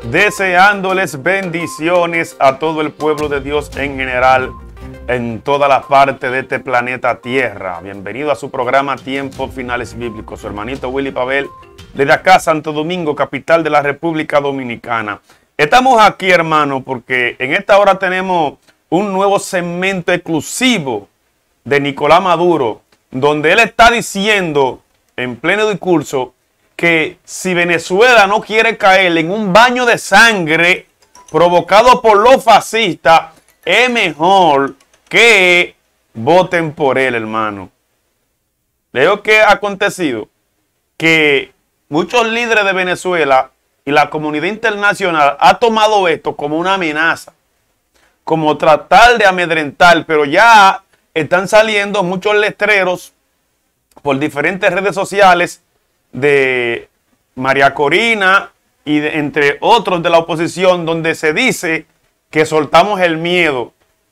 deseándoles bendiciones a todo el pueblo de Dios en general, en toda la parte de este planeta Tierra. Bienvenido a su programa Tiempos Finales Bíblicos. Su hermanito Willy Pavel, desde acá, Santo Domingo, capital de la República Dominicana. Estamos aquí, hermano, porque en esta hora tenemos un nuevo segmento exclusivo de Nicolás Maduro, donde él está diciendo en pleno discurso que si Venezuela no quiere caer en un baño de sangre provocado por los fascistas, es mejor que voten por él, hermano. Leo que ha acontecido que muchos líderes de Venezuela y la comunidad internacional ha tomado esto como una amenaza, como tratar de amedrentar, pero ya están saliendo muchos letreros por diferentes redes sociales de María Corina y entre otros de la oposición, donde se dice que soltamos el miedo.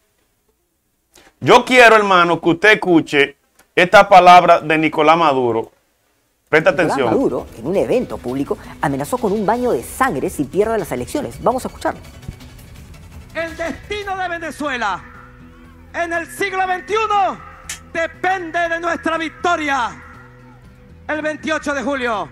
Yo quiero, hermano, que usted escuche esta palabra de Nicolás Maduro. Presta atención. Nicolás Maduro, en un evento público, amenazó con un baño de sangre si pierde las elecciones. Vamos a escucharlo. El destino de Venezuela en el siglo XXI depende de nuestra victoria el 28 de julio.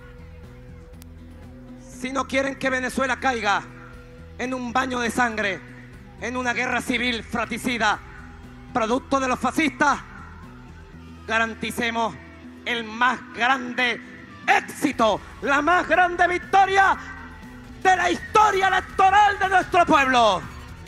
Si no quieren que Venezuela caiga en un baño de sangre, en una guerra civil fratricida, producto de los fascistas, garanticemos el más grande éxito, la más grande victoria de la historia electoral de nuestro pueblo.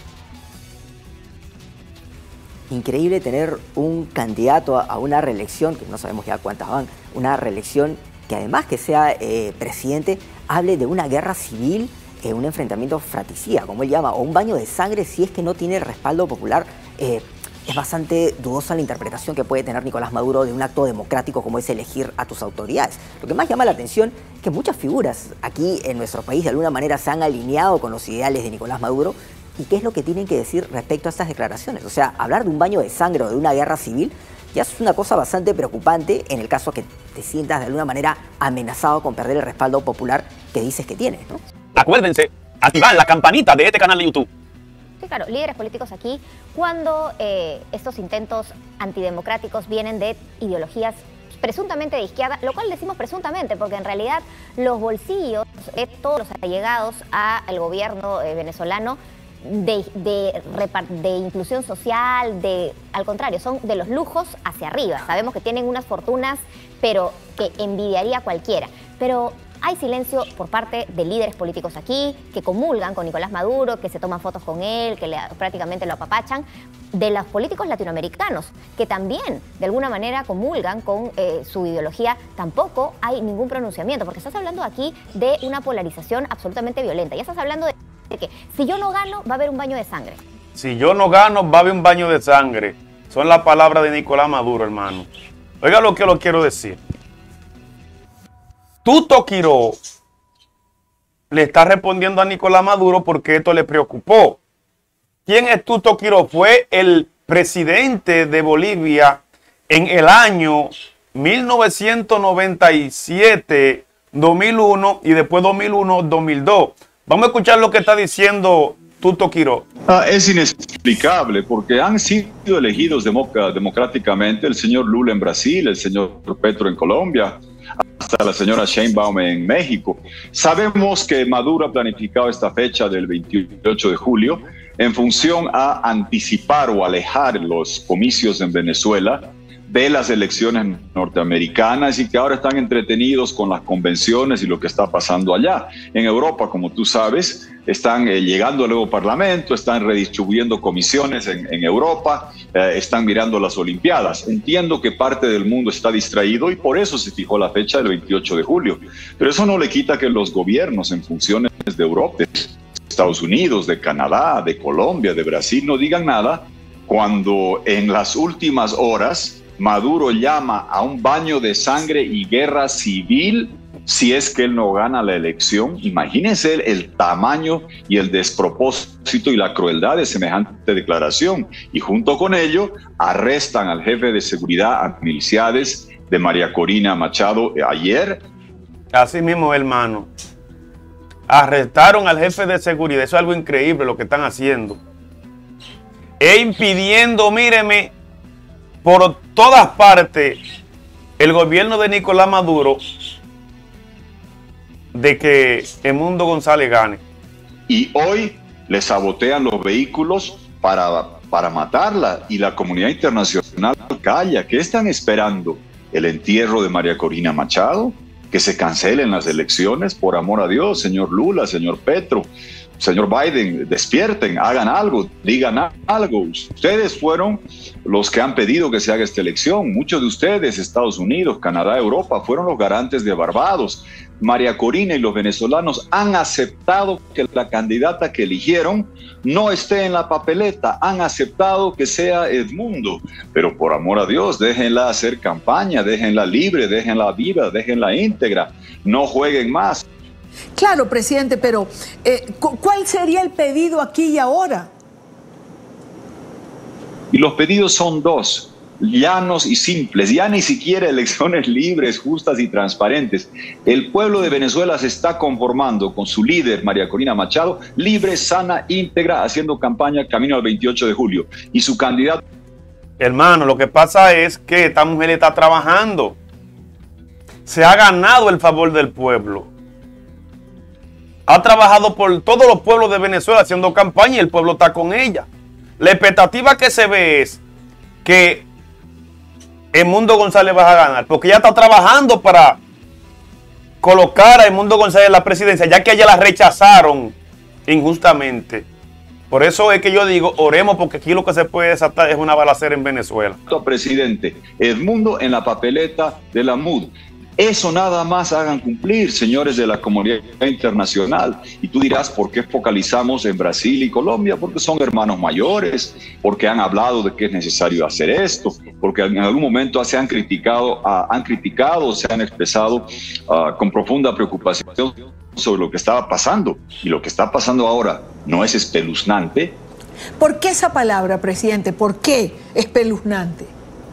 Increíble tener un candidato a una reelección, que no sabemos ya cuántas van, una reelección que además que sea presidente, hable de una guerra civil, un enfrentamiento fratricida, como él llama, o un baño de sangre si es que no tiene respaldo popular. Es bastante dudosa la interpretación que puede tener Nicolás Maduro de un acto democrático como es elegir a tus autoridades. Lo que más llama la atención es que muchas figuras aquí en nuestro país de alguna manera se han alineado con los ideales de Nicolás Maduro. ¿Y qué es lo que tienen que decir respecto a estas declaraciones? O sea, hablar de un baño de sangre o de una guerra civil ya es una cosa bastante preocupante en el caso que te sientas de alguna manera amenazado con perder el respaldo popular que dices que tienes, ¿no? Acuérdense, activar la campanita de este canal de YouTube. Sí, claro, líderes políticos aquí, cuando estos intentos antidemocráticos vienen de ideologías presuntamente de izquierda, lo cual decimos presuntamente, porque en realidad los bolsillos de todos los allegados al gobierno venezolano de inclusión social, al contrario, son de los lujos hacia arriba. Sabemos que tienen unas fortunas, pero que envidiaría cualquiera. Pero hay silencio por parte de líderes políticos aquí, que comulgan con Nicolás Maduro, que se toman fotos con él, que prácticamente lo apapachan, de los políticos latinoamericanos, que también de alguna manera comulgan con su ideología. Tampoco hay ningún pronunciamiento, porque estás hablando aquí de una polarización absolutamente violenta. Ya estás hablando de que si yo no gano, va a haber un baño de sangre. Si yo no gano, va a haber un baño de sangre. Son las palabras de Nicolás Maduro, hermano. Oiga lo que lo quiero decir. Tuto Quiró le está respondiendo a Nicolás Maduro porque esto le preocupó. ¿Quién es Tuto Quiró? Fue el presidente de Bolivia en el año 1997, 2001 y después 2001, 2002. Vamos a escuchar lo que está diciendo Tuto Quiró. Es inexplicable porque han sido elegidos democráticamente el señor Lula en Brasil, el señor Petro en Colombia, hasta la señora Sheinbaum en México. Sabemos que Maduro ha planificado esta fecha del 28 de julio en función a anticipar o alejar los comicios en Venezuela de las elecciones norteamericanas y que ahora están entretenidos con las convenciones y lo que está pasando allá. En Europa, como tú sabes, están llegando al nuevo parlamento, están redistribuyendo comisiones en Europa, están mirando las Olimpiadas. Entiendo que parte del mundo está distraído y por eso se fijó la fecha del 28 de julio. Pero eso no le quita que los gobiernos en funciones de Europa, de Estados Unidos, de Canadá, de Colombia, de Brasil, no digan nada cuando en las últimas horas Maduro llama a un baño de sangre y guerra civil si es que él no gana la elección. Imagínense el tamaño y el despropósito y la crueldad de semejante declaración. Y junto con ello, arrestan al jefe de seguridad Miliciades de María Corina Machado ayer. Así mismo, hermano. arrestaron al jefe de seguridad. Eso es algo increíble lo que están haciendo. E impidiendo, míreme, por todas partes, el gobierno de Nicolás Maduro de que Edmundo González gane. Y hoy le sabotean los vehículos para matarla, y la comunidad internacional calla. ¿Qué están esperando? ¿El entierro de María Corina Machado? ¿Que se cancelen las elecciones? Por amor a Dios, señor Lula, señor Petro, señor Biden, despierten, hagan algo, digan algo. Ustedes fueron los que han pedido que se haga esta elección. Muchos de ustedes, Estados Unidos, Canadá, Europa, fueron los garantes de Barbados. María Corina y los venezolanos han aceptado que la candidata que eligieron no esté en la papeleta, han aceptado que sea Edmundo, pero por amor a Dios, déjenla hacer campaña, déjenla libre, déjenla viva, déjenla íntegra, no jueguen más. Claro, presidente, pero ¿cuál sería el pedido aquí y ahora? Y los pedidos son dos, llanos y simples, ya ni siquiera elecciones libres, justas y transparentes. El pueblo de Venezuela se está conformando con su líder, María Corina Machado, libre, sana, íntegra, haciendo campaña camino al 28 de julio. Y su candidato... Hermano, lo que pasa es que esta mujer está trabajando. Se ha ganado el favor del pueblo. Ha trabajado por todos los pueblos de Venezuela haciendo campaña y el pueblo está con ella. La expectativa que se ve es que Edmundo González va a ganar, porque ella está trabajando para colocar a Edmundo González en la presidencia, ya que a ella la rechazaron injustamente. Por eso es que yo digo, oremos, porque aquí lo que se puede desatar es una balacera en Venezuela. Presidente, Edmundo en la papeleta de la MUD. Eso nada más hagan cumplir, señores de la comunidad internacional. Y tú dirás, ¿por qué focalizamos en Brasil y Colombia? Porque son hermanos mayores, porque han hablado de que es necesario hacer esto, porque en algún momento se han criticado, se han expresado con profunda preocupación sobre lo que estaba pasando. Y lo que está pasando ahora no es espeluznante. ¿Por qué esa palabra, presidente? ¿Por qué espeluznante?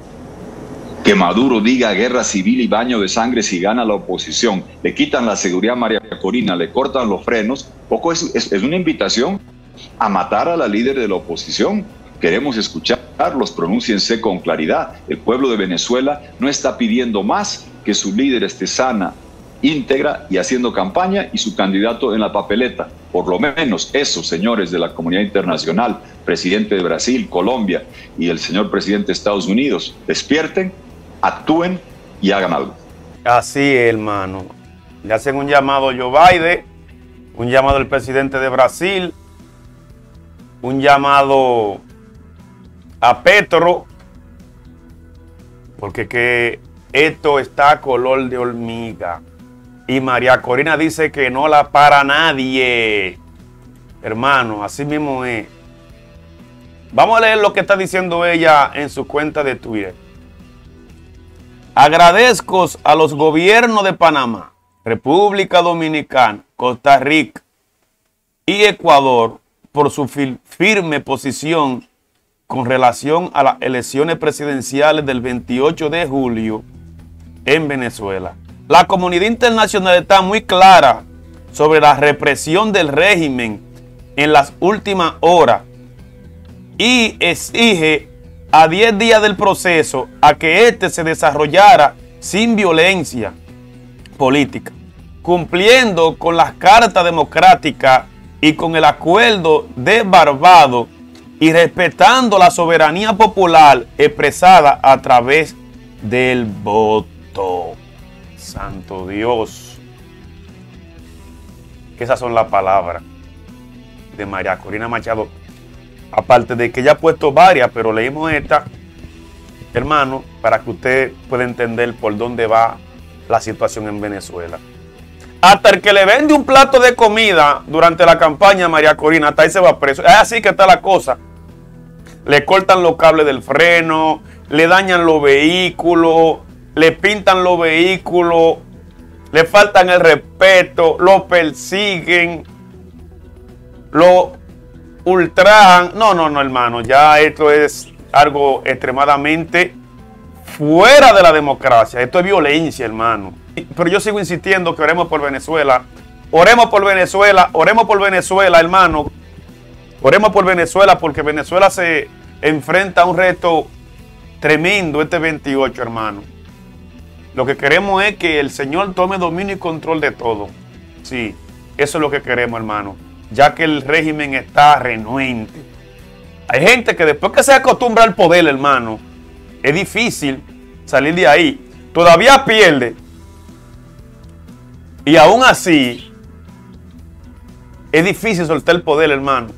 Que Maduro diga guerra civil y baño de sangre si gana la oposición, le quitan la seguridad a María Corina, le cortan los frenos, poco es una invitación a matar a la líder de la oposición. Queremos escucharlos, pronúnciense con claridad. El pueblo de Venezuela no está pidiendo más que su líder esté sana, íntegra y haciendo campaña, y su candidato en la papeleta. Por lo menos eso, señores de la comunidad internacional, presidente de Brasil, Colombia y el señor presidente de Estados Unidos, despierten, actúen y hagan algo. Así es, hermano. Le hacen un llamado a Joe Biden, un llamado al presidente de Brasil, un llamado a Petro, porque que esto está a color de hormiga. Y María Corina dice que no la para nadie. Hermano, así mismo es. Vamos a leer lo que está diciendo ella en su cuenta de Twitter. Agradezco a los gobiernos de Panamá, República Dominicana, Costa Rica y Ecuador por su firme posición con relación a las elecciones presidenciales del 28 de julio en Venezuela. La comunidad internacional está muy clara sobre la represión del régimen en las últimas horas y exige a 10 días del proceso a que éste se desarrollara sin violencia política, cumpliendo con las cartas democráticas y con el acuerdo de Barbados y respetando la soberanía popular expresada a través del voto. Santo Dios. Esas son las palabras de María Corina Machado. Aparte de que ya ha puesto varias, pero leímos esta, hermano, para que usted pueda entender por dónde va la situación en Venezuela. Hasta el que le vende un plato de comida durante la campaña a María Corina, hasta ahí se va preso. Es así que está la cosa. Le cortan los cables del freno, le dañan los vehículos, le pintan los vehículos, le faltan el respeto, lo persiguen, lo ultrajan. No, hermano, ya esto es algo extremadamente fuera de la democracia. Esto es violencia, hermano. Pero yo sigo insistiendo que oremos por Venezuela, Oremos por Venezuela, hermano. Oremos por Venezuela porque Venezuela se enfrenta a un reto tremendo este 28, hermano. Lo que queremos es que el Señor tome dominio y control de todo. Sí, eso es lo que queremos, hermano, ya que el régimen está renuente. Hay gente que después que se acostumbra al poder, hermano, es difícil salir de ahí. Todavía pierde. Y aún así, es difícil soltar el poder, hermano.